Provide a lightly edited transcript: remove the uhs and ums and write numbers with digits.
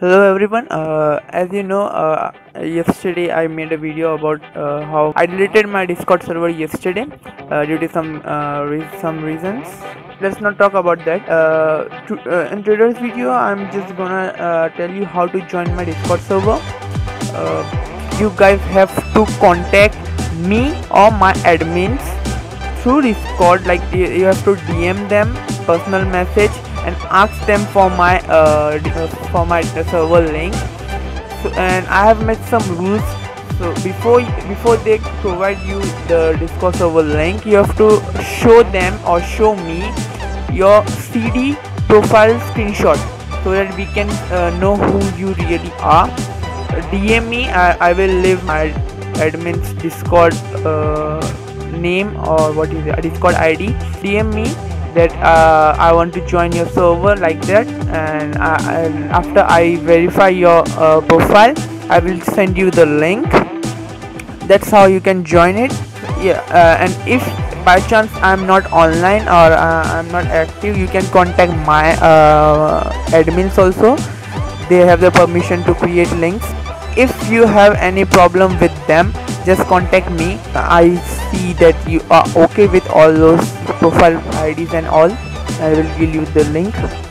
Hello everyone. As you know, yesterday I made a video about how I deleted my Discord server yesterday due to some reasons. Let's not talk about that. In today's video, I'm just gonna tell you how to join my Discord server. You guys have to contact me or my admins through Discord. Like you have to DM them personal message and ask them for my server link. So, and I have made some rules. So before they provide you the Discord server link, you have to show them or show me your CD profile screenshot so that we can know who you really are. DM me. I will leave my admin's Discord name or what is it, Discord ID. DM me that I want to join your server, like that, and after I verify your profile, I will send you the link. That's how you can join it. Yeah, and if by chance I'm not online or I'm not active, you can contact my admins also. They have the permission to create links. If you have any problem with them, just contact me. I see that you are okay with all those profile IDs and all. I will give you the link.